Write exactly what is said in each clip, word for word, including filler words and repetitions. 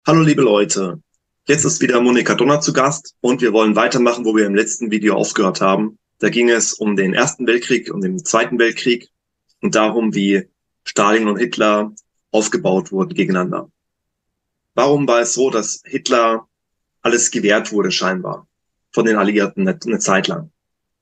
Hallo liebe Leute, jetzt ist wieder Monika Donner zu Gast und wir wollen weitermachen, wo wir im letzten Video aufgehört haben. Da ging es um den Ersten Weltkrieg und den Zweiten Weltkrieg und darum, wie Stalin und Hitler aufgebaut wurden gegeneinander. Warum war es so, dass Hitler alles gewährt wurde scheinbar von den Alliierten eine, eine Zeit lang?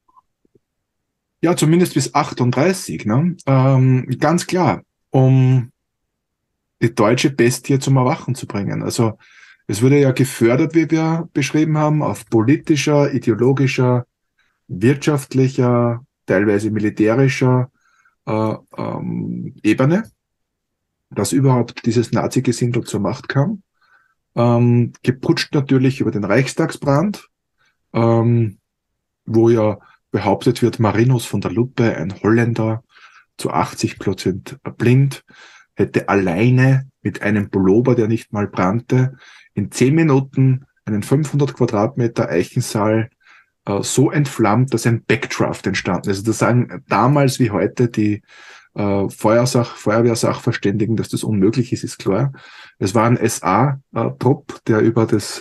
Ja, zumindest bis achtunddreißig, ne? Ähm, ganz klar, um die deutsche Bestie zum Erwachen zu bringen. Also es wurde ja gefördert, wie wir beschrieben haben, auf politischer, ideologischer, wirtschaftlicher, teilweise militärischer äh, ähm, Ebene, dass überhaupt dieses Nazi-Gesindel zur Macht kam. Ähm, geputscht natürlich über den Reichstagsbrand, ähm, wo ja behauptet wird, Marinus von der Luppe, ein Holländer, zu achtzig Prozent blind, hätte alleine mit einem Pullover, der nicht mal brannte, in zehn Minuten einen fünfhundert Quadratmeter Eichensaal äh, so entflammt, dass ein Backdraft entstanden ist. Also das sagen damals wie heute die äh, Feuersach Feuerwehrsachverständigen, dass das unmöglich ist, ist klar. Es war ein S A-Trupp, der über das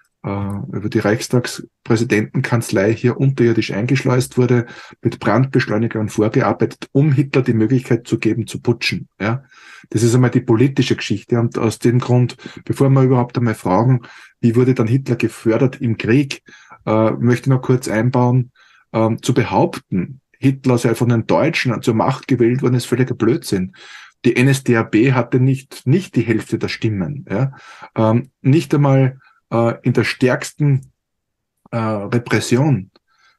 über die Reichstagspräsidentenkanzlei hier unterirdisch eingeschleust wurde, mit Brandbeschleunigern vorgearbeitet, um Hitler die Möglichkeit zu geben, zu putschen. Ja, das ist einmal die politische Geschichte. Und aus dem Grund, bevor wir überhaupt einmal fragen, wie wurde dann Hitler gefördert im Krieg, äh, möchte ich noch kurz einbauen, ähm, zu behaupten, Hitler sei von den Deutschen zur Macht gewählt worden, ist völliger Blödsinn. Die N S D A B hatte nicht, nicht die Hälfte der Stimmen. Ja? Ähm, nicht einmal in der stärksten äh, Repression.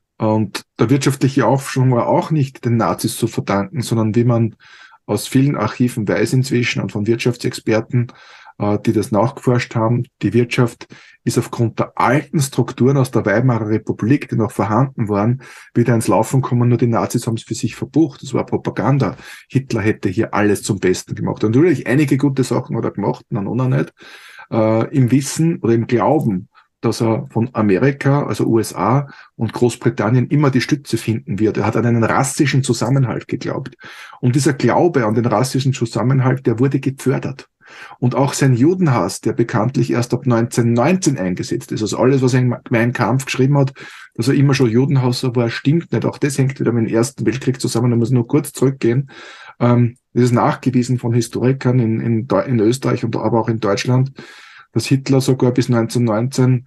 Und der wirtschaftliche Aufschwung war auch nicht den Nazis zu verdanken, sondern wie man aus vielen Archiven weiß inzwischen und von Wirtschaftsexperten, äh, die das nachgeforscht haben, die Wirtschaft ist aufgrund der alten Strukturen aus der Weimarer Republik, die noch vorhanden waren, wieder ins Laufen gekommen, nur die Nazis haben es für sich verbucht. Das war Propaganda. Hitler hätte hier alles zum Besten gemacht. Und natürlich einige gute Sachen hat er gemacht, nein, noch nicht. Äh, im Wissen oder im Glauben, dass er von Amerika, also U S A und Großbritannien immer die Stütze finden wird. Er hat an einen rassischen Zusammenhalt geglaubt. Und dieser Glaube an den rassischen Zusammenhalt, der wurde gefördert. Und auch sein Judenhass, der bekanntlich erst ab neunzehnhundertneunzehn eingesetzt ist. Also alles, was er in Mein Kampf geschrieben hat, dass er immer schon Judenhasser war, stimmt nicht. Auch das hängt wieder mit dem Ersten Weltkrieg zusammen. Da muss ich nur kurz zurückgehen. Ähm, das ist nachgewiesen von Historikern in, in, in Österreich und aber auch in Deutschland, dass Hitler sogar bis neunzehnhundertneunzehn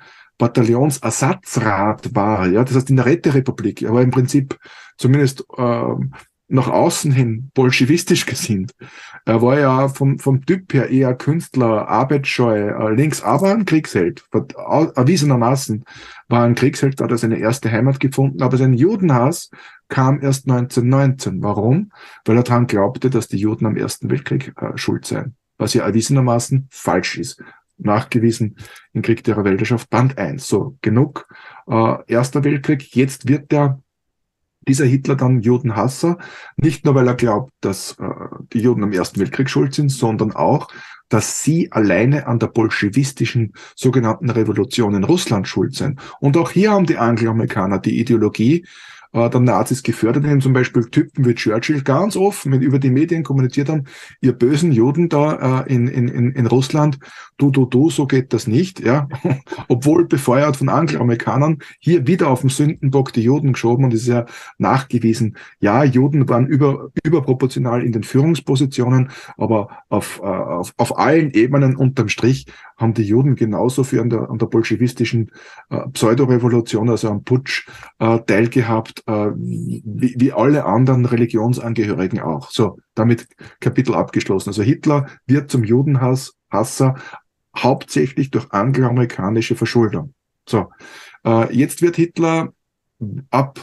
Bataillonsersatzrat war. Ja, das heißt in der Räterepublik. Er war im Prinzip zumindest ähm, nach außen hin bolschewistisch gesinnt. Er war ja vom, vom Typ her eher Künstler, arbeitsscheu, äh, links, aber ein Kriegsheld. Erwiesenermaßen war ein Kriegsheld, da hat er seine erste Heimat gefunden, aber sein Judenhass kam erst neunzehnhundertneunzehn. Warum? Weil er daran glaubte, dass die Juden am Ersten Weltkrieg äh, schuld seien. Was ja erwiesenermaßen falsch ist. Nachgewiesen im Krieg der Weltherrschaft, Band eins. So, genug. Äh, Erster Weltkrieg, jetzt wird der dieser Hitler dann Judenhasser, nicht nur weil er glaubt, dass äh, die Juden am Ersten Weltkrieg schuld sind, sondern auch, dass sie alleine an der bolschewistischen sogenannten Revolution in Russland schuld sind. Und auch hier haben die Angloamerikaner die Ideologie äh, der Nazis gefördert, indem zum Beispiel Typen wie Churchill ganz offen mit über die Medien kommuniziert haben, ihr bösen Juden da äh, in, in, in Russland, du, du, du, so geht das nicht, ja. Obwohl befeuert von Angloamerikanern, hier wieder auf dem Sündenbock die Juden geschoben und es ist ja nachgewiesen, ja, Juden waren über, überproportional in den Führungspositionen, aber auf, äh, auf, auf allen Ebenen unterm Strich haben die Juden genauso für an der, an der bolschewistischen äh, Pseudorevolution, also am Putsch, äh, teilgehabt, äh, wie, wie alle anderen Religionsangehörigen auch. So, damit Kapitel abgeschlossen. Also Hitler wird zum Judenhasser hauptsächlich durch angloamerikanische Verschuldung. So, äh, jetzt wird Hitler ab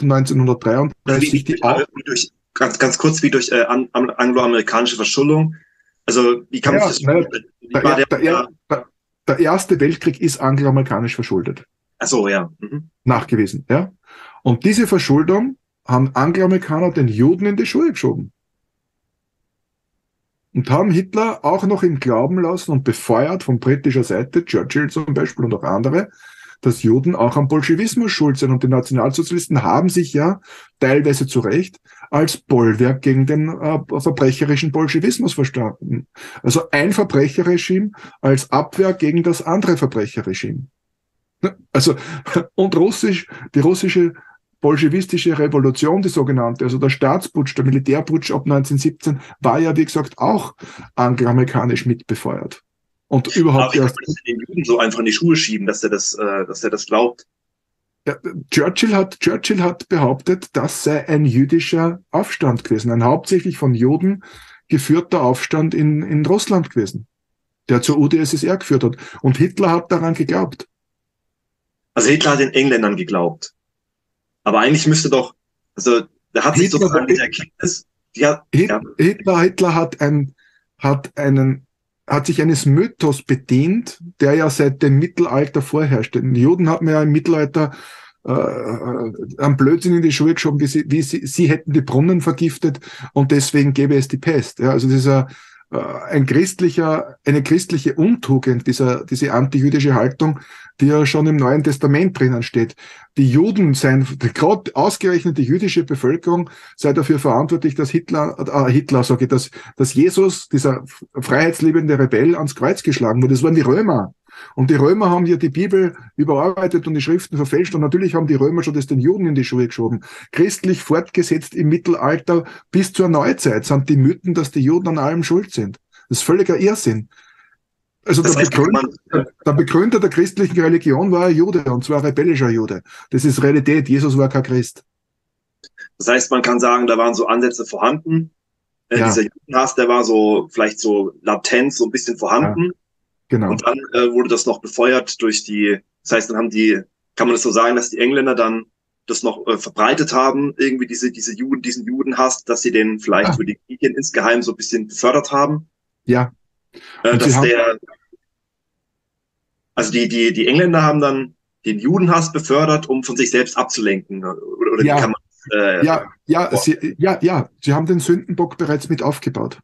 Oder wie, neunzehnhundertdreiunddreißig wie, die durch, auch, wie durch, ganz, ganz kurz, wie durch äh, an, an, angloamerikanische Verschuldung. Also, wie kann man sich ja, das naja, vorstellen? Wie war der, der, der, äh, der, der Erste Weltkrieg ist angloamerikanisch verschuldet, ach so, ja. Mhm. nachgewiesen, ja. Und diese Verschuldung haben Angloamerikaner den Juden in die Schuhe geschoben und haben Hitler auch noch im Glauben lassen und befeuert von britischer Seite, Churchill zum Beispiel und auch andere, dass Juden auch am Bolschewismus schuld sind. Und die Nationalsozialisten haben sich ja teilweise zu Recht als Bollwerk gegen den äh, verbrecherischen Bolschewismus verstanden. Also ein Verbrecherregime als Abwehr gegen das andere Verbrecherregime. Also, und Russisch, die russische bolschewistische Revolution, die sogenannte, also der Staatsputsch, der Militärputsch ab neunzehnhundertsiebzehn, war ja, wie gesagt, auch angloamerikanisch mitbefeuert. Und überhaupt erst den Juden so einfach in die Schuhe schieben, dass er das, äh, dass er das glaubt. Ja, Churchill hat, Churchill hat behauptet, das sei ein jüdischer Aufstand gewesen, ein hauptsächlich von Juden geführter Aufstand in, in Russland gewesen, der zur U d S S R geführt hat. Und Hitler hat daran geglaubt. Also Hitler hat den Engländern geglaubt. Aber eigentlich müsste doch, also da hat sich sozusagen diese Erkenntnis, ja, Hitler, ja. Hitler, Hitler hat ein, hat einen, hat sich eines Mythos bedient, der ja seit dem Mittelalter vorherrscht. Den Juden hat man ja im Mittelalter äh, am Blödsinn in die Schuhe geschoben, wie sie, wie sie, sie hätten die Brunnen vergiftet und deswegen gäbe es die Pest. Ja, also dieser äh, ein christlicher, eine christliche Untugend, dieser, diese antijüdische Haltung, die ja schon im Neuen Testament drinnen steht. Die Juden seien, gerade ausgerechnet die jüdische Bevölkerung sei dafür verantwortlich, dass Hitler, äh, Hitler, sage ich, dass, dass Jesus, dieser freiheitsliebende Rebell, ans Kreuz geschlagen wurde. Das waren die Römer. Und die Römer haben ja die Bibel überarbeitet und die Schriften verfälscht. Und natürlich haben die Römer schon das den Juden in die Schuhe geschoben. Christlich fortgesetzt im Mittelalter bis zur Neuzeit sind die Mythen, dass die Juden an allem schuld sind. Das ist völliger Irrsinn. Also der Begründer, der Begründer der christlichen Religion war ein Jude, und zwar ein rebellischer Jude. Das ist Realität. Jesus war kein Christ. Das heißt, man kann sagen, da waren so Ansätze vorhanden. Äh, Ja. Dieser Judenhass, der war so vielleicht so latent, so ein bisschen vorhanden. Ja, genau. Und dann äh, wurde das noch befeuert durch die, das heißt, dann haben die, kann man das so sagen, dass die Engländer dann das noch äh, verbreitet haben, irgendwie diese, diese Juden, diesen Judenhass, dass sie den vielleicht Ah. für die Medien insgeheim so ein bisschen befördert haben. Ja. Äh, Und sie dass haben- der, also die, die, die Engländer haben dann den Judenhass befördert, um von sich selbst abzulenken. Oder, oder Ja. wie kann man, äh, Ja, ja, sie, ja, ja, sie haben den Sündenbock bereits mit aufgebaut.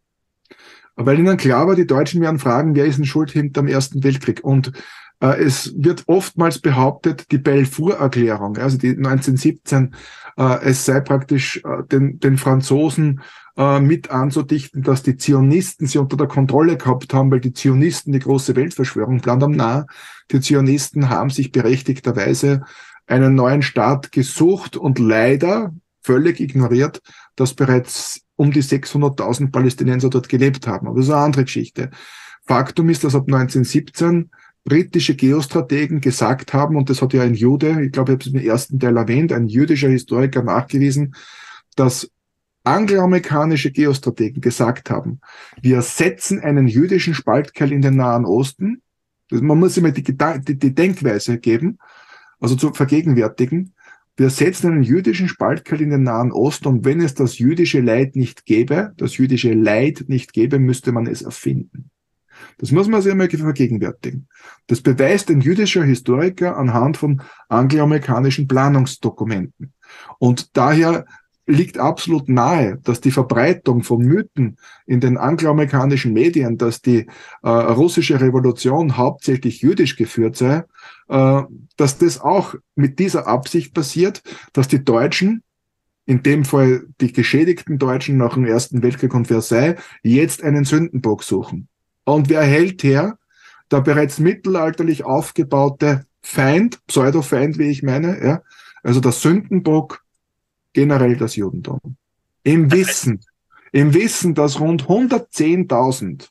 Weil ihnen klar war, die Deutschen werden fragen, wer ist denn schuld hinterm Ersten Weltkrieg? Und äh, es wird oftmals behauptet, die Balfour-Erklärung, also die neunzehnhundertsiebzehn, äh, es sei praktisch äh, den, den Franzosen äh, mit anzudichten, dass die Zionisten sie unter der Kontrolle gehabt haben, weil die Zionisten die große Weltverschwörung plant haben. Nein, die Zionisten haben sich berechtigterweise einen neuen Staat gesucht und leider völlig ignoriert, dass bereits um die sechshunderttausend Palästinenser dort gelebt haben. Aber das ist eine andere Geschichte. Faktum ist, dass ab neunzehnhundertsiebzehn britische Geostrategen gesagt haben, und das hat ja ein Jude, ich glaube, ich habe es im ersten Teil erwähnt, ein jüdischer Historiker nachgewiesen, dass angloamerikanische Geostrategen gesagt haben, wir setzen einen jüdischen Spaltkeil in den Nahen Osten. Man muss immer die, die, die Denkweise geben, also zu vergegenwärtigen. Wir setzen einen jüdischen Spaltkeil in den Nahen Osten, und wenn es das jüdische Leid nicht gäbe, das jüdische Leid nicht gäbe, müsste man es erfinden. Das muss man sich einmal vergegenwärtigen. Das beweist ein jüdischer Historiker anhand von angloamerikanischen Planungsdokumenten. Und daher liegt absolut nahe, dass die Verbreitung von Mythen in den angloamerikanischen Medien, dass die äh, russische Revolution hauptsächlich jüdisch geführt sei, äh, dass das auch mit dieser Absicht passiert, dass die Deutschen, in dem Fall die geschädigten Deutschen nach dem Ersten Weltkrieg und Versailles, jetzt einen Sündenbock suchen. Und wer hält her? Der bereits mittelalterlich aufgebaute Feind, Pseudofeind, wie ich meine, ja, also der Sündenbock, generell das Judentum. Im Wissen, im Wissen, dass rund hundertzehntausend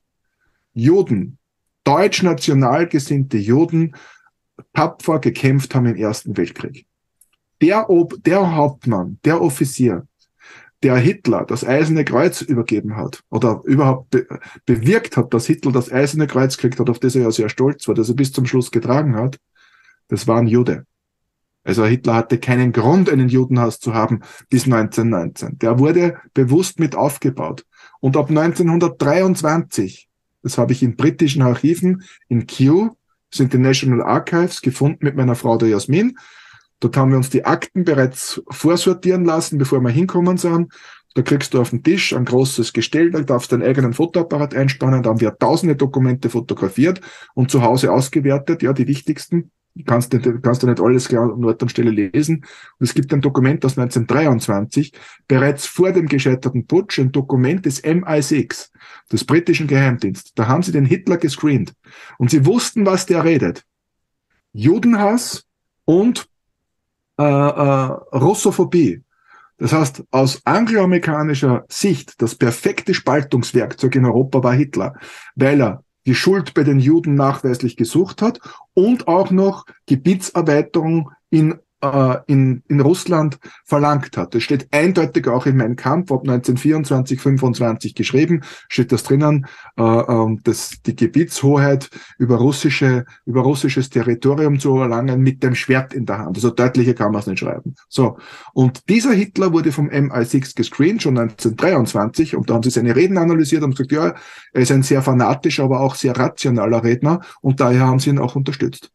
Juden, deutsch-national gesinnte Juden, tapfer gekämpft haben im Ersten Weltkrieg. Der, Ob der Hauptmann, der Offizier, der Hitler das Eiserne Kreuz übergeben hat oder überhaupt be bewirkt hat, dass Hitler das Eiserne Kreuz gekriegt hat, auf das er ja sehr stolz war, dass er bis zum Schluss getragen hat, das war ein Jude. Also Hitler hatte keinen Grund, einen Judenhass zu haben bis neunzehnhundertneunzehn. Der wurde bewusst mit aufgebaut. Und ab neunzehnhundertdreiundzwanzig, das habe ich in britischen Archiven in Kew, sind die National Archives, gefunden mit meiner Frau der Jasmin. Dort haben wir uns die Akten bereits vorsortieren lassen, bevor wir hinkommen sind. Da kriegst du auf den Tisch ein großes Gestell, da darfst du deinen eigenen Fotoapparat einspannen. Da haben wir tausende Dokumente fotografiert und zu Hause ausgewertet, ja, die wichtigsten. kannst du kannst du nicht alles klar an Ort und Stelle lesen. Und es gibt ein Dokument aus neunzehnhundertdreiundzwanzig, bereits vor dem gescheiterten Putsch, ein Dokument des M I sechs, des britischen Geheimdienstes. Da haben sie den Hitler gescreent. Und sie wussten, was der redet. Judenhass und äh, äh, Russophobie. Das heißt, aus angloamerikanischer Sicht das perfekte Spaltungswerkzeug in Europa war Hitler, weil er die Schuld bei den Juden nachweislich gesucht hat und auch noch Gebietserweiterung in, äh, in, in Russland verlangt hat. Das steht eindeutig auch in Mein Kampf ab neunzehnhundertvierundzwanzig, fünfundzwanzig geschrieben, steht das drinnen, äh, äh, dass die Gebietshoheit über russische, über russisches Territorium zu erlangen mit dem Schwert in der Hand. Also deutlicher kann man es nicht schreiben. So. Und dieser Hitler wurde vom M I sechs gescreent, schon neunzehnhundertdreiundzwanzig, und da haben sie seine Reden analysiert und gesagt, ja, er ist ein sehr fanatischer, aber auch sehr rationaler Redner, und daher haben sie ihn auch unterstützt.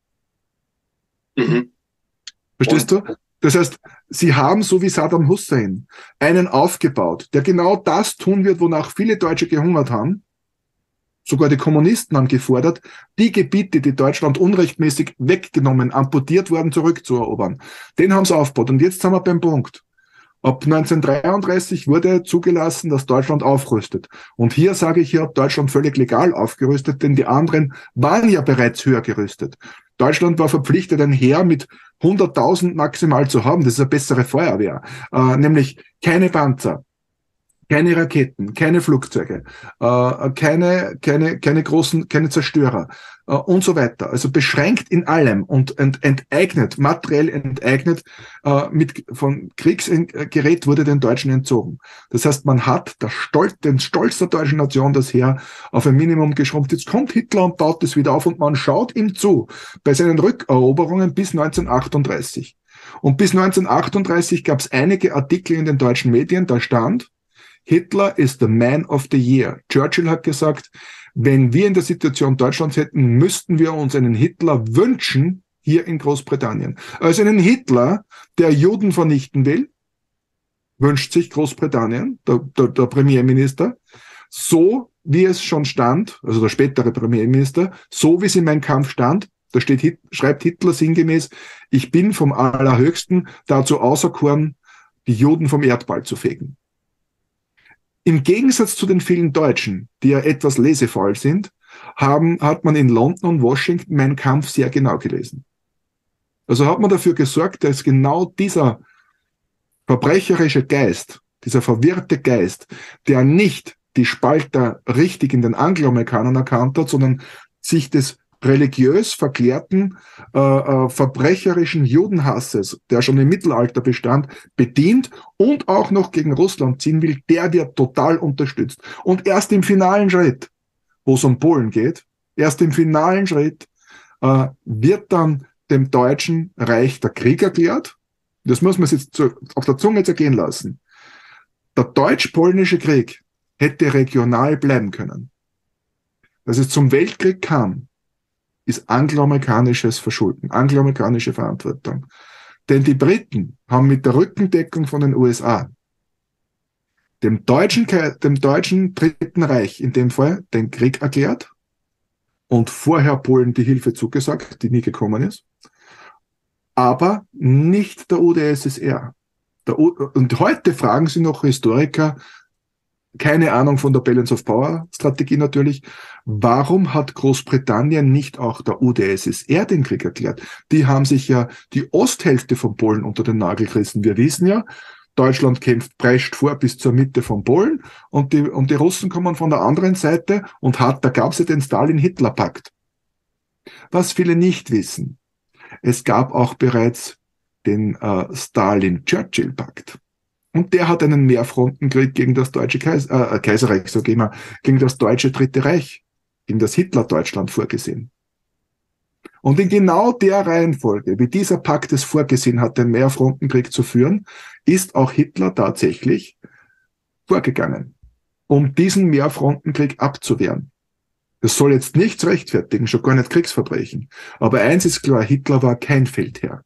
Mhm. Verstehst du? Das heißt, sie haben, so wie Saddam Hussein, einen aufgebaut, der genau das tun wird, wonach viele Deutsche gehungert haben. Sogar die Kommunisten haben gefordert, die Gebiete, die Deutschland unrechtmäßig weggenommen, amputiert worden, zurückzuerobern. Den haben sie aufgebaut. Und jetzt sind wir beim Punkt. Ab neunzehnhundertdreiunddreißig wurde zugelassen, dass Deutschland aufrüstet. Und hier sage ich, hier hat Deutschland völlig legal aufgerüstet, denn die anderen waren ja bereits höher gerüstet. Deutschland war verpflichtet, ein Heer mit hunderttausend maximal zu haben. Das ist eine bessere Feuerwehr. Äh, nämlich keine Panzer, keine Raketen, keine Flugzeuge, äh, keine, keine, keine großen, keine Zerstörer äh, und so weiter. Also beschränkt in allem und ent, enteignet, materiell enteignet, äh, mit von Kriegsgerät wurde den Deutschen entzogen. Das heißt, man hat der Stolz, den Stolz der deutschen Nation, das Heer, auf ein Minimum geschrumpft. Jetzt kommt Hitler und baut das wieder auf und man schaut ihm zu bei seinen Rückeroberungen bis neunzehnhundertachtunddreißig. Und bis neunzehnhundertachtunddreißig gab es einige Artikel in den deutschen Medien, da stand: Hitler is the man of the year. Churchill hat gesagt, wenn wir in der Situation Deutschlands hätten, müssten wir uns einen Hitler wünschen hier in Großbritannien. Also einen Hitler, der Juden vernichten will, wünscht sich Großbritannien, der, der, der Premierminister, so wie es schon stand, also der spätere Premierminister, so wie es in Mein Kampf stand. Da steht, schreibt Hitler sinngemäß, ich bin vom Allerhöchsten dazu auserkoren, die Juden vom Erdball zu fegen. Im Gegensatz zu den vielen Deutschen, die ja etwas lesefaul sind, haben, hat man in London und Washington Mein Kampf sehr genau gelesen. Also hat man dafür gesorgt, dass genau dieser verbrecherische Geist, dieser verwirrte Geist, der nicht die Spalter richtig in den Angloamerikanern erkannt hat, sondern sich des religiös verklärten, äh, äh, verbrecherischen Judenhasses, der schon im Mittelalter bestand, bedient und auch noch gegen Russland ziehen will, der wird total unterstützt. Und erst im finalen Schritt, wo es um Polen geht, erst im finalen Schritt äh, wird dann dem Deutschen Reich der Krieg erklärt. Das muss man sich jetzt zu, auf der Zunge zergehen lassen. Der deutsch-polnische Krieg hätte regional bleiben können. Dass es zum Weltkrieg kam, ist angloamerikanisches Verschulden, angloamerikanische Verantwortung. Denn die Briten haben mit der Rückendeckung von den U S A dem deutschen, dem deutschen Dritten Reich in dem Fall den Krieg erklärt und vorher Polen die Hilfe zugesagt, die nie gekommen ist, aber nicht der U d S S R. Der U und heute fragen sie noch Historiker, keine Ahnung von der Balance of Power Strategie natürlich. Warum hat Großbritannien nicht auch der U d S S R den Krieg erklärt? Die haben sich ja die Osthälfte von Polen unter den Nagel gerissen. Wir wissen ja, Deutschland kämpft, prescht vor bis zur Mitte von Polen und die, und die Russen kommen von der anderen Seite und hat, da gab es ja den Stalin-Hitler-Pakt. Was viele nicht wissen, es gab auch bereits den äh, Stalin-Churchill-Pakt. Und der hat einen Mehrfrontenkrieg gegen das deutsche Kaiser, äh, Kaiserreich, so gehen wir, gegen das deutsche Dritte Reich, gegen das Hitler-Deutschland vorgesehen. Und in genau der Reihenfolge, wie dieser Pakt es vorgesehen hat, den Mehrfrontenkrieg zu führen, ist auch Hitler tatsächlich vorgegangen, um diesen Mehrfrontenkrieg abzuwehren. Das soll jetzt nichts rechtfertigen, schon gar nicht Kriegsverbrechen. Aber eins ist klar, Hitler war kein Feldherr.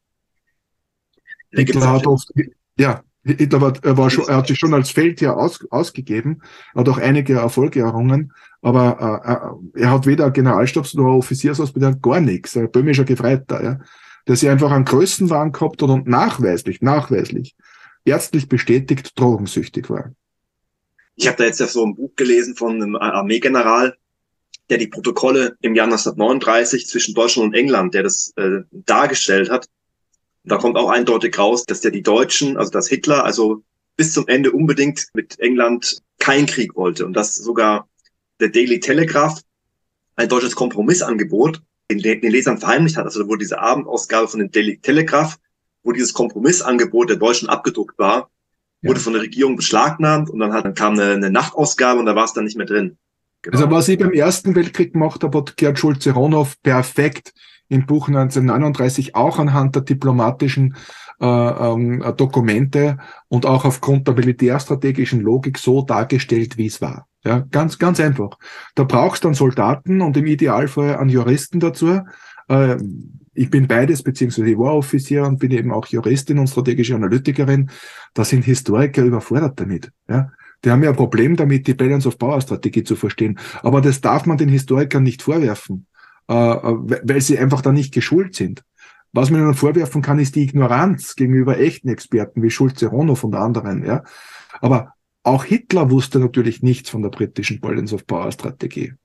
Hitler hat oft, ja, Hitler war, er war schon, er hat sich schon als Feldherr aus, ausgegeben, hat auch einige Erfolge errungen, aber äh, er hat weder Generalstabs noch Offiziersausbildung, gar nichts, ein böhmischer Gefreiter. Ja. der sich einfach an Größenwahn gehabt hat und nachweislich, nachweislich, ärztlich bestätigt drogensüchtig war. Ich habe da jetzt ja so ein Buch gelesen von einem Armeegeneral, der die Protokolle im Jahr neunzehnhundertneununddreißig zwischen Deutschland und England, der das äh, dargestellt hat. Und da kommt auch eindeutig raus, dass der die Deutschen, also dass Hitler, also bis zum Ende unbedingt mit England keinen Krieg wollte. Und dass sogar der Daily Telegraph ein deutsches Kompromissangebot den, den Lesern verheimlicht hat. Also da wurde diese Abendausgabe von dem Daily Telegraph, wo dieses Kompromissangebot der Deutschen abgedruckt war, wurde ja von der Regierung beschlagnahmt und dann, hat, dann kam eine, eine Nachtausgabe und da war es dann nicht mehr drin. Genau. Also was ich beim Ersten Weltkrieg gemacht habe, hat Gerd Schulze-Ronow perfekt im Buch neunzehnhundertneununddreißig auch anhand der diplomatischen äh, ähm, Dokumente und auch aufgrund der militärstrategischen Logik so dargestellt, wie es war. Ja, ganz, ganz einfach. Da brauchst du dann Soldaten und im Idealfall einen Juristen dazu. Äh, ich bin beides, beziehungsweise ich war Offizier und bin eben auch Juristin und strategische Analytikerin. Da sind Historiker überfordert damit. Ja. Die haben ja ein Problem damit, die Balance of Power Strategie zu verstehen. Aber das darf man den Historikern nicht vorwerfen, äh, weil sie einfach da nicht geschult sind. Was man ihnen vorwerfen kann, ist die Ignoranz gegenüber echten Experten wie Schulze-Ronow und anderen. Ja. Aber auch Hitler wusste natürlich nichts von der britischen Balance of Power Strategie.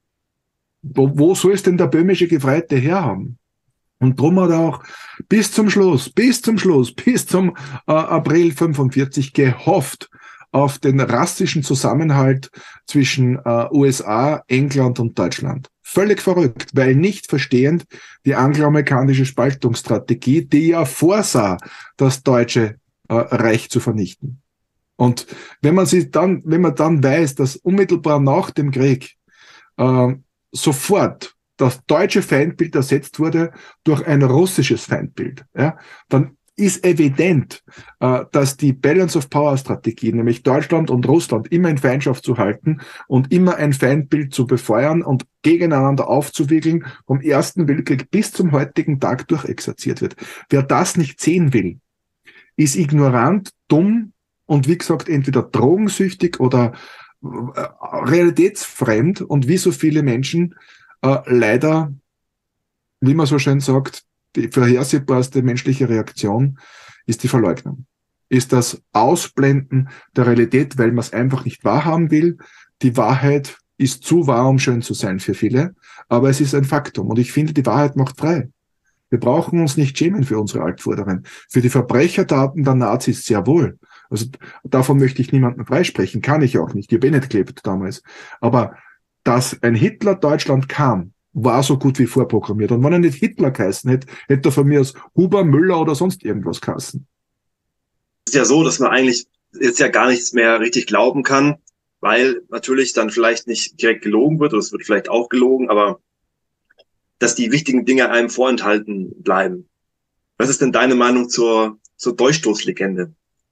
Wo, wo soll es denn der böhmische Gefreite herhaben? Und drum hat er auch bis zum Schluss, bis zum Schluss, bis zum äh, April fünfundvierzig gehofft auf den rassischen Zusammenhalt zwischen äh, U S A, England und Deutschland. Völlig verrückt, weil nicht verstehend die angloamerikanische Spaltungsstrategie, die ja vorsah, das deutsche äh, Reich zu vernichten. Und wenn man sich dann, wenn man dann weiß, dass unmittelbar nach dem Krieg äh, sofort das deutsche Feindbild ersetzt wurde durch ein russisches Feindbild, ja, dann ist evident, äh, dass die Balance of Power Strategie, nämlich Deutschland und Russland immer in Feindschaft zu halten und immer ein Feindbild zu befeuern und gegeneinander aufzuwickeln, vom Ersten Weltkrieg bis zum heutigen Tag durchexerziert wird. Wer das nicht sehen will, ist ignorant, dumm und wie gesagt entweder drogensüchtig oder äh, realitätsfremd und wie so viele Menschen äh, leider, wie man so schön sagt, die vorhersehbarste menschliche Reaktion ist die Verleugnung. Ist das Ausblenden der Realität, weil man es einfach nicht wahrhaben will. Die Wahrheit ist zu wahr, um schön zu sein für viele, aber es ist ein Faktum. Und ich finde, die Wahrheit macht frei. Wir brauchen uns nicht schämen für unsere Altvorderen. Für die Verbrechertaten der Nazis sehr wohl. Also davon möchte ich niemanden freisprechen, kann ich auch nicht. Ich habe eh nicht gelebt damals. Aber dass ein Hitler Deutschland kam, war so gut wie vorprogrammiert. Und wenn er nicht Hitler geheißen hätte, hätte er von mir aus Huber, Müller oder sonst irgendwas geheißen. Es ist ja so, dass man eigentlich jetzt ja gar nichts mehr richtig glauben kann, weil natürlich dann vielleicht nicht direkt gelogen wird, oder es wird vielleicht auch gelogen, aber dass die wichtigen Dinge einem vorenthalten bleiben. Was ist denn deine Meinung zur, zur Durchstoßlegende?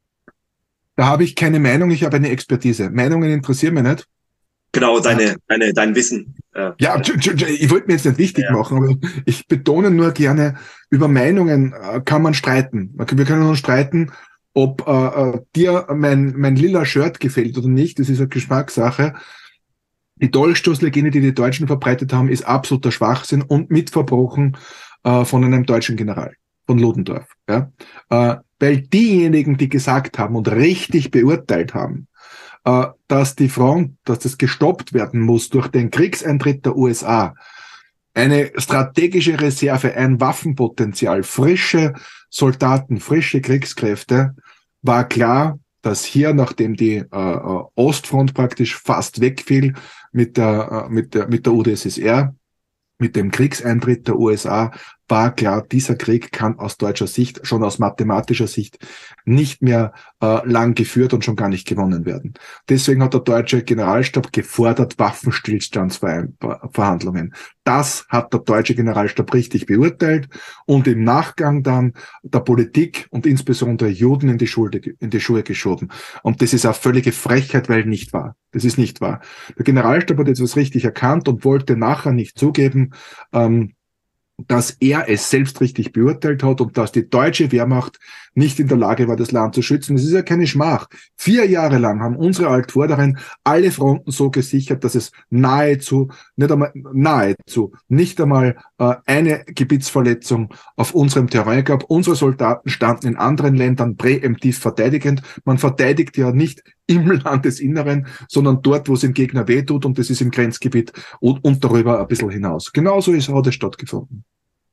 Da habe ich keine Meinung, ich habe eine Expertise. Meinungen interessieren mich nicht. Genau, deine, deine, dein Wissen. Äh, ja, ich wollte mir jetzt nicht wichtig ja. machen, aber ich betone nur gerne, über Meinungen kann man streiten. Wir können nur streiten, ob äh, dir mein, mein lila Shirt gefällt oder nicht. Das ist eine Geschmackssache. Die Dolchstoßlegende, die die Deutschen verbreitet haben, ist absoluter Schwachsinn und mitverbrochen äh, von einem deutschen General, von Ludendorff. Ja? Äh, weil diejenigen, die gesagt haben und richtig beurteilt haben, dass die Front, dass das gestoppt werden muss durch den Kriegseintritt der U S A, eine strategische Reserve, ein Waffenpotenzial, frische Soldaten, frische Kriegskräfte, war klar, dass hier, nachdem die äh, Ostfront praktisch fast wegfiel mit der, äh, mit der, mit der U d S S R, mit dem Kriegseintritt der U S A, war klar, dieser Krieg kann aus deutscher Sicht, schon aus mathematischer Sicht, nicht mehr äh, lang geführt und schon gar nicht gewonnen werden. Deswegen hat der deutsche Generalstab gefordert Waffenstillstandsverhandlungen. Das hat der deutsche Generalstab richtig beurteilt und im Nachgang dann der Politik und insbesondere Juden in die, Schule, in die Schuhe geschoben. Und das ist eine völlige Frechheit, weil nicht wahr. Das ist nicht wahr. Der Generalstab hat jetzt was richtig erkannt und wollte nachher nicht zugeben, ähm, dass er es selbst richtig beurteilt hat und dass die deutsche Wehrmacht nicht in der Lage war, das Land zu schützen. Das ist ja keine Schmach. Vier Jahre lang haben unsere Altvorderen alle Fronten so gesichert, dass es nahezu, nicht einmal, nahezu, nicht einmal äh, eine Gebietsverletzung auf unserem Terrain gab. Unsere Soldaten standen in anderen Ländern präemptiv verteidigend. Man verteidigt ja nicht im Landesinneren, sondern dort, wo es dem Gegner wehtut, und das ist im Grenzgebiet und, und darüber ein bisschen hinaus. Genauso ist, hat es stattgefunden.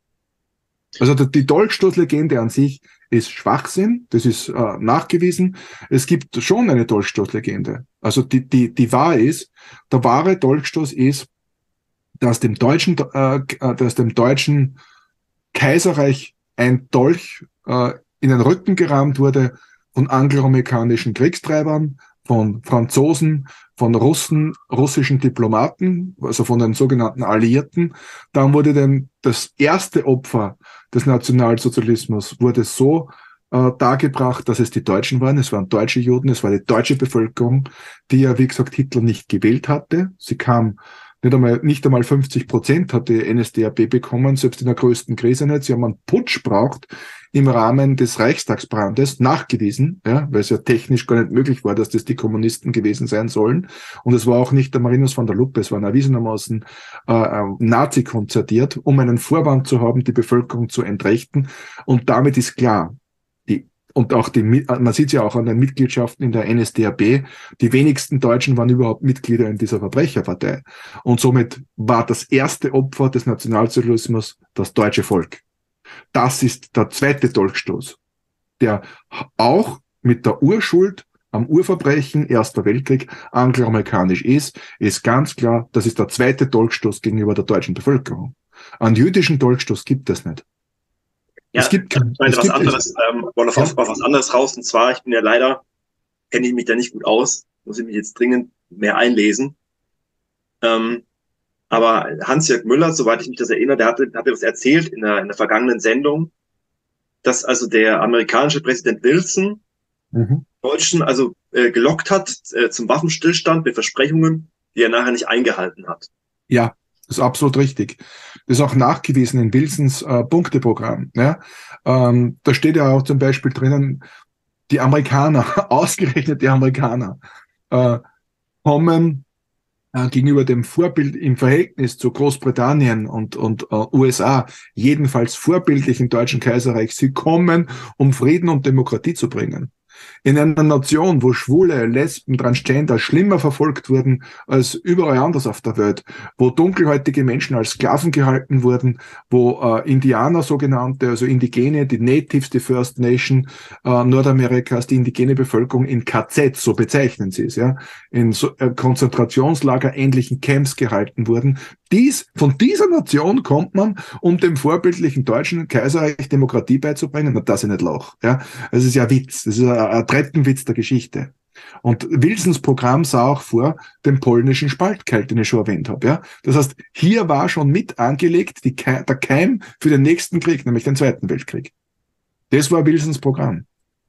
Also die Dolchstoßlegende an sich ist Schwachsinn, das ist äh, nachgewiesen. Es gibt schon eine Dolchstoßlegende. Also die, die, die wahr ist, der wahre Dolchstoß ist, dass dem deutschen, äh, dass dem deutschen Kaiserreich ein Dolch äh, in den Rücken gerammt wurde von angloamerikanischen Kriegstreibern, von Franzosen, von Russen, russischen Diplomaten, also von den sogenannten Alliierten. Dann wurde dann das erste Opfer des Nationalsozialismus wurde so äh, dargebracht, dass es die Deutschen waren. Es waren deutsche Juden, es war die deutsche Bevölkerung, die ja, wie gesagt, Hitler nicht gewählt hatte. Sie kam nicht einmal, nicht einmal fünfzig Prozent hat die N S D A P bekommen, selbst in der größten Krise nicht. Sie haben einen Putsch braucht im Rahmen des Reichstagsbrandes, nachgewiesen, ja, weil es ja technisch gar nicht möglich war, dass das die Kommunisten gewesen sein sollen. Und es war auch nicht der Marinus van der Luppe, es war erwiesenermaßen äh, Nazi konzertiert, um einen Vorwand zu haben, die Bevölkerung zu entrechten. Und damit ist klar, die und auch die, man sieht es ja auch an den Mitgliedschaften in der N S D A P, die wenigsten Deutschen waren überhaupt Mitglieder in dieser Verbrecherpartei. Und somit war das erste Opfer des Nationalsozialismus das deutsche Volk. Das ist der zweite Dolchstoß, der auch mit der Urschuld am Urverbrechen Erster Weltkrieg angloamerikanisch ist, ist ganz klar, das ist der zweite Dolchstoß gegenüber der deutschen Bevölkerung. Einen jüdischen Dolchstoß gibt es nicht. Ja, es gibt kein, ich meine, es was gibt anderes, es. ähm, wollte auf, auf was anderes raus, und zwar, ich bin ja leider, kenne ich mich da nicht gut aus, muss ich mich jetzt dringend mehr einlesen. Ähm, aber Hans-Jörg Müller, soweit ich mich das erinnere, der hatte, hatte was erzählt in der, in der vergangenen Sendung, dass also der amerikanische Präsident Wilson Mhm. Deutschen also äh, gelockt hat äh, zum Waffenstillstand mit Versprechungen, die er nachher nicht eingehalten hat. Ja, das ist absolut richtig. Das ist auch nachgewiesen in Wilsons äh, Punkteprogramm. Ja? Ähm, da steht ja auch zum Beispiel drinnen, die Amerikaner, ausgerechnet die Amerikaner, äh, kommen äh, gegenüber dem Vorbild im Verhältnis zu Großbritannien und, und äh, U S A, jedenfalls vorbildlich im Deutschen Kaiserreich. Sie kommen, um Frieden und Demokratie zu bringen. In einer Nation, wo Schwule, Lesben, Transgender schlimmer verfolgt wurden als überall anders auf der Welt, wo dunkelhäutige Menschen als Sklaven gehalten wurden, wo äh, Indianer sogenannte, also Indigene, die Natives, die First Nation äh, Nordamerikas, die indigene Bevölkerung in K Zs, so bezeichnen sie es, ja, in so, äh, Konzentrationslager ähnlichen Camps gehalten wurden. Dies, von dieser Nation kommt man, um dem vorbildlichen deutschen Kaiserreich Demokratie beizubringen, na, das ist nicht Lauch, ja. Das ist ja Witz, das ist ein, ein Treppenwitz der Geschichte. Und Wilsons Programm sah auch vor den polnischen Spaltkeil, den ich schon erwähnt habe, ja. Das heißt, hier war schon mit angelegt die, der Keim für den nächsten Krieg, nämlich den Zweiten Weltkrieg. Das war Wilsons Programm.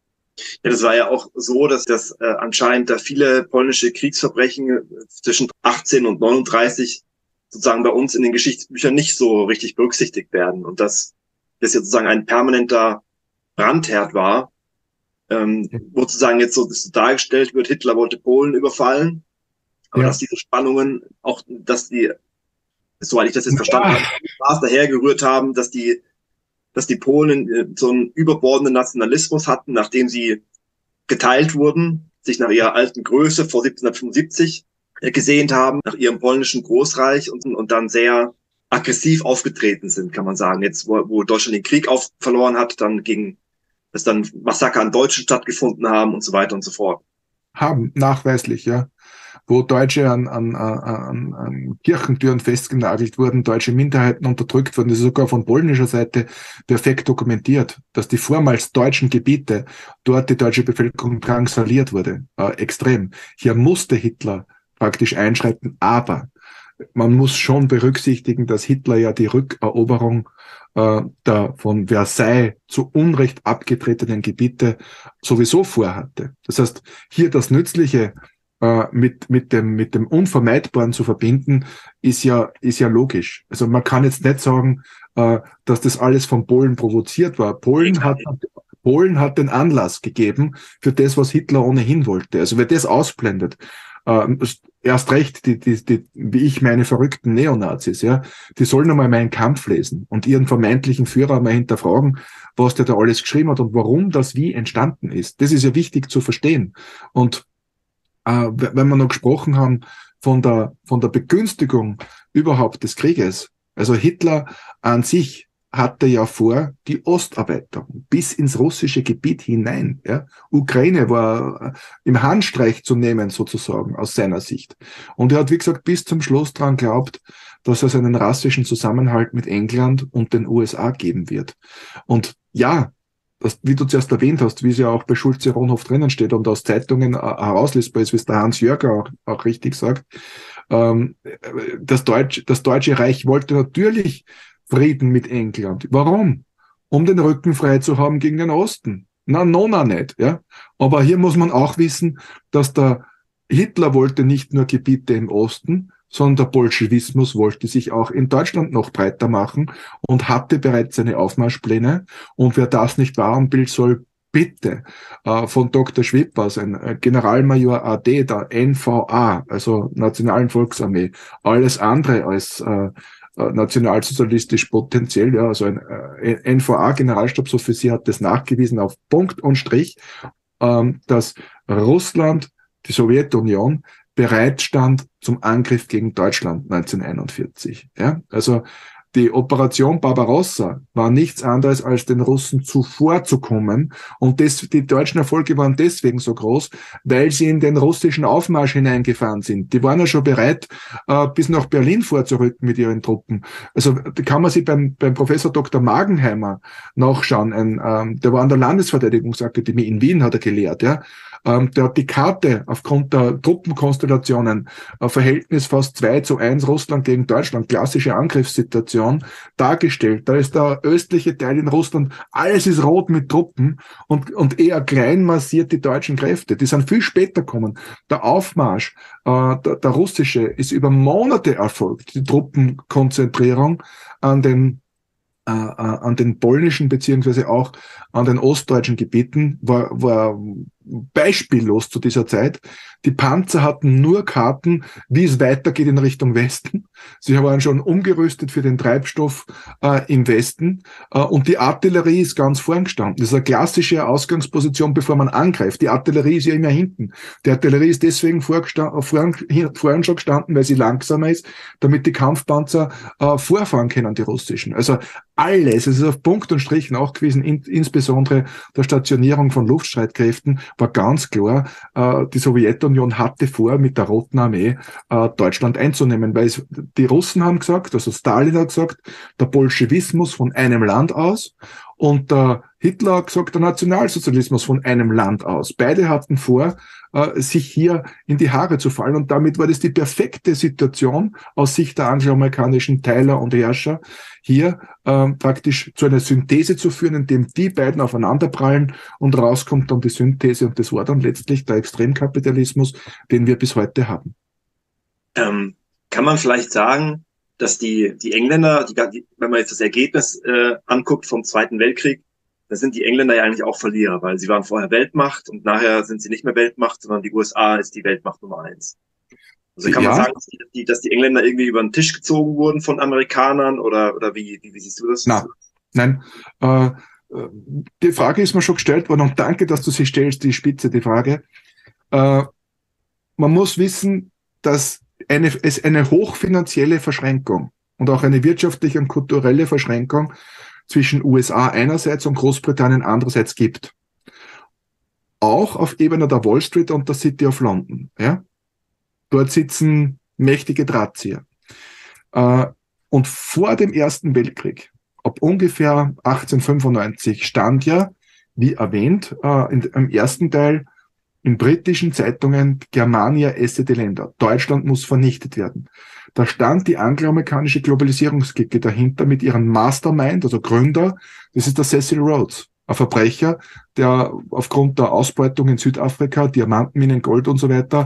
Ja, das war ja auch so, dass das äh, anscheinend da viele polnische Kriegsverbrechen zwischen achtzehn und neununddreißig sozusagen bei uns in den Geschichtsbüchern nicht so richtig berücksichtigt werden. Und dass das jetzt sozusagen ein permanenter Brandherd war, ähm, wo sozusagen jetzt so, so dargestellt wird, Hitler wollte Polen überfallen, aber ja. dass diese Spannungen auch, dass die, soweit ich das jetzt verstanden ja. habe, daher gerührt haben, dass die, dass die Polen so einen überbordenden Nationalismus hatten, nachdem sie geteilt wurden, sich nach ihrer alten Größe vor siebzehnhundertfünfundsiebzig gesehnt haben, nach ihrem polnischen Großreich und, und dann sehr aggressiv aufgetreten sind, kann man sagen. Jetzt, wo, wo Deutschland den Krieg auf, verloren hat, dann gegen, dass dann Massaker an Deutschen stattgefunden haben und so weiter und so fort. Haben, nachweislich, ja. Wo Deutsche an, an, an, an Kirchentüren festgenagelt wurden, deutsche Minderheiten unterdrückt wurden. Das ist sogar von polnischer Seite perfekt dokumentiert, dass die vormals deutschen Gebiete, dort die deutsche Bevölkerung drangsaliert wurde. Äh, extrem. Hier musste Hitler praktisch einschreiten, aber man muss schon berücksichtigen, dass Hitler ja die Rückeroberung äh, der von Versailles zu Unrecht abgetretenen Gebiete sowieso vorhatte. Das heißt, hier das nützliche äh, mit, mit dem, mit dem Unvermeidbaren zu verbinden, ist ja, ist ja logisch. Also man kann jetzt nicht sagen, äh, dass das alles von Polen provoziert war. Polen hat, Polen hat den Anlass gegeben für das, was Hitler ohnehin wollte. Also wer das ausblendet, äh, erst recht, die, die, die, wie ich meine verrückten Neonazis, ja, die sollen einmal meinen Kampf lesen und ihren vermeintlichen Führer mal hinterfragen, was der da alles geschrieben hat und warum das wie entstanden ist. Das ist ja wichtig zu verstehen. Und äh, wenn wir noch gesprochen haben von der, von der Begünstigung überhaupt des Krieges, also Hitler an sich hatte ja vor, die Osterweiterung bis ins russische Gebiet hinein. Ja. Ukraine war im Handstreich zu nehmen, sozusagen, aus seiner Sicht. Und er hat, wie gesagt, bis zum Schluss daran geglaubt, dass es einen rassischen Zusammenhalt mit England und den U S A geben wird. Und ja, das, wie du zuerst erwähnt hast, wie es ja auch bei Schulze-Ronhoff drinnen steht und aus Zeitungen herauslesbar ist, wie es der Hans Jörger auch, auch richtig sagt, ähm, das, Deutsch, das Deutsche Reich wollte natürlich Frieden mit England. Warum? Um den Rücken frei zu haben gegen den Osten. Na, nona nicht, ja. Aber hier muss man auch wissen, dass der Hitler wollte nicht nur Gebiete im Osten, sondern der Bolschewismus wollte sich auch in Deutschland noch breiter machen und hatte bereits seine Aufmarschpläne. Und wer das nicht wahren will, soll bitte äh, von Doktor Schwippers, ein äh, Generalmajor A D der N V A, also Nationalen Volksarmee, alles andere als äh, nationalsozialistisch potenziell, ja, also ein äh, N V A-Generalstabsoffizier hat das nachgewiesen auf Punkt und Strich, ähm, dass Russland, die Sowjetunion, bereit stand zum Angriff gegen Deutschland neunzehnhunderteinundvierzig. Ja? Also die Operation Barbarossa war nichts anderes, als den Russen zuvorzukommen. Und das, die deutschen Erfolge waren deswegen so groß, weil sie in den russischen Aufmarsch hineingefahren sind. Die waren ja schon bereit, äh, bis nach Berlin vorzurücken mit ihren Truppen. Also da kann man sich beim, beim Professor Doktor Magenheimer nachschauen. Ein, ähm, der war an der Landesverteidigungsakademie in Wien, hat er gelehrt. Ja. Ähm, der hat die Karte aufgrund der Truppenkonstellationen, äh, Verhältnis fast zwei zu eins Russland gegen Deutschland, klassische Angriffssituation, dargestellt. Da ist der östliche Teil in Russland, alles ist rot mit Truppen und, und eher klein massiert die deutschen Kräfte. Die sind viel später gekommen. Der Aufmarsch, äh, der, der russische, ist über Monate erfolgt. Die Truppenkonzentrierung an den äh, an den polnischen beziehungsweise auch an den ostdeutschen Gebieten war, war beispiellos zu dieser Zeit. Die Panzer hatten nur Karten, wie es weitergeht in Richtung Westen. Sie waren schon umgerüstet für den Treibstoff äh, im Westen. Äh, und die Artillerie ist ganz vorn gestanden. Das ist eine klassische Ausgangsposition, bevor man angreift. Die Artillerie ist ja immer hinten. Die Artillerie ist deswegen vorn, vorn schon gestanden, weil sie langsamer ist, damit die Kampfpanzer äh, vorfahren können, die russischen. Also alles, es ist auf Punkt und Strich nachgewiesen, in, insbesondere der Stationierung von Luftstreitkräften, war ganz klar, äh, die Sowjetunion hatte vor, mit der Roten Armee äh, Deutschland einzunehmen, weil es, die Russen haben gesagt, also Stalin hat gesagt, der Bolschewismus von einem Land aus und der Hitler hat gesagt, der Nationalsozialismus von einem Land aus. Beide hatten vor, äh, sich hier in die Haare zu fallen und damit war das die perfekte Situation aus Sicht der angloamerikanischen Teiler und Herrscher, hier äh, praktisch zu einer Synthese zu führen, indem die beiden aufeinanderprallen und rauskommt dann die Synthese und das war dann letztlich der Extremkapitalismus, den wir bis heute haben. Ähm, kann man vielleicht sagen, dass die, die Engländer, die, die, wenn man jetzt das Ergebnis äh, anguckt vom Zweiten Weltkrieg, da sind die Engländer ja eigentlich auch Verlierer, weil sie waren vorher Weltmacht und nachher sind sie nicht mehr Weltmacht, sondern die U S A ist die Weltmacht Nummer eins. Also kann ja. man sagen, dass die, dass die Engländer irgendwie über den Tisch gezogen wurden von Amerikanern oder, oder wie, wie, wie siehst du das? Na, nein, äh, die Frage ist mir schon gestellt worden und danke, dass du sie stellst, die Spitze, die Frage. Äh, man muss wissen, dass eine, es eine hochfinanzielle Verschränkung und auch eine wirtschaftliche und kulturelle Verschränkung zwischen U S A einerseits und Großbritannien andererseits gibt. Auch auf Ebene der Wall Street und der City of London. Ja? Dort sitzen mächtige Drahtzieher. Äh, und vor dem Ersten Weltkrieg, ab ungefähr achtzehnhundertfünfundneunzig, stand ja, wie erwähnt, äh, in, im ersten Teil in britischen Zeitungen Germania esse die Länder. Deutschland muss vernichtet werden. Da stand die angloamerikanische Globalisierungsklicke dahinter mit ihrem Mastermind, also Gründer, das ist der Cecil Rhodes, ein Verbrecher, der aufgrund der Ausbeutung in Südafrika, Diamantenminen, Gold und so weiter,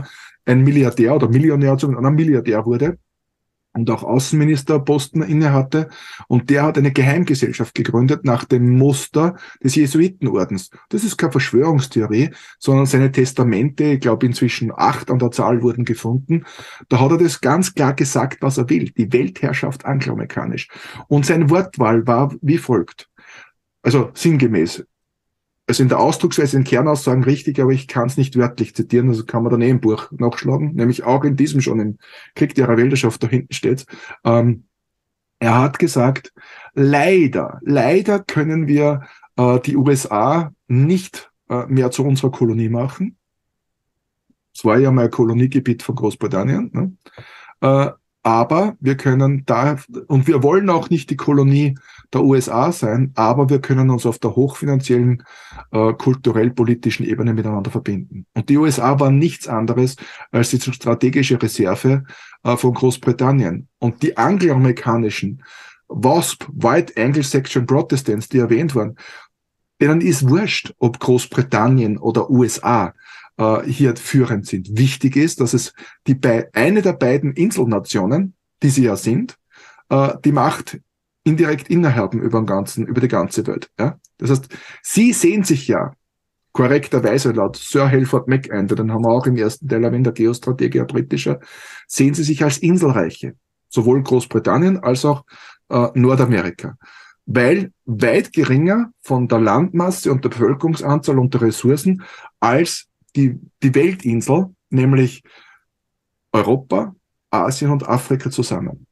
ein Milliardär oder Millionär, zu einem Milliardär wurde und auch Außenministerposten innehatte. Und der hat eine Geheimgesellschaft gegründet nach dem Muster des Jesuitenordens. Das ist keine Verschwörungstheorie, sondern seine Testamente, ich glaube inzwischen acht an der Zahl, wurden gefunden. Da hat er das ganz klar gesagt, was er will. Die Weltherrschaft angloamerikanisch. Und seine Wortwahl war wie folgt. Also sinngemäß. Also in der Ausdrucksweise, in Kernaussagen richtig, aber ich kann es nicht wörtlich zitieren, also kann man dann eh im Buch nachschlagen, nämlich auch in diesem schon, im Krieg der Weltherrschaft, da hinten steht. Ähm, er hat gesagt, leider, leider können wir äh, die U S A nicht äh, mehr zu unserer Kolonie machen. Es war ja mal ein Koloniegebiet von Großbritannien, ne? Äh, aber wir können da, und wir wollen auch nicht die Kolonie der U S A sein, aber wir können uns auf der hochfinanziellen, äh, kulturell-politischen Ebene miteinander verbinden. Und die U S A waren nichts anderes als die strategische Reserve äh, von Großbritannien. Und die angloamerikanischen W A S P, White Anglo-Saxon Protestants, die erwähnt waren, denen ist wurscht, ob Großbritannien oder U S A äh, hier führend sind. Wichtig ist, dass es die bei, eine der beiden Inselnationen, die sie ja sind, äh, die Macht indirekt innehaben über den ganzen, über die ganze Welt. Ja? Das heißt, sie sehen sich ja korrekterweise laut Sir Halford Mackinder, den haben wir auch im ersten Teil erwähnt, der Geostrategie, ein britischer, sehen sie sich als Inselreiche, sowohl Großbritannien als auch äh, Nordamerika. Weil weit geringer von der Landmasse und der Bevölkerungsanzahl und der Ressourcen als die, die Weltinsel, nämlich Europa, Asien und Afrika zusammen.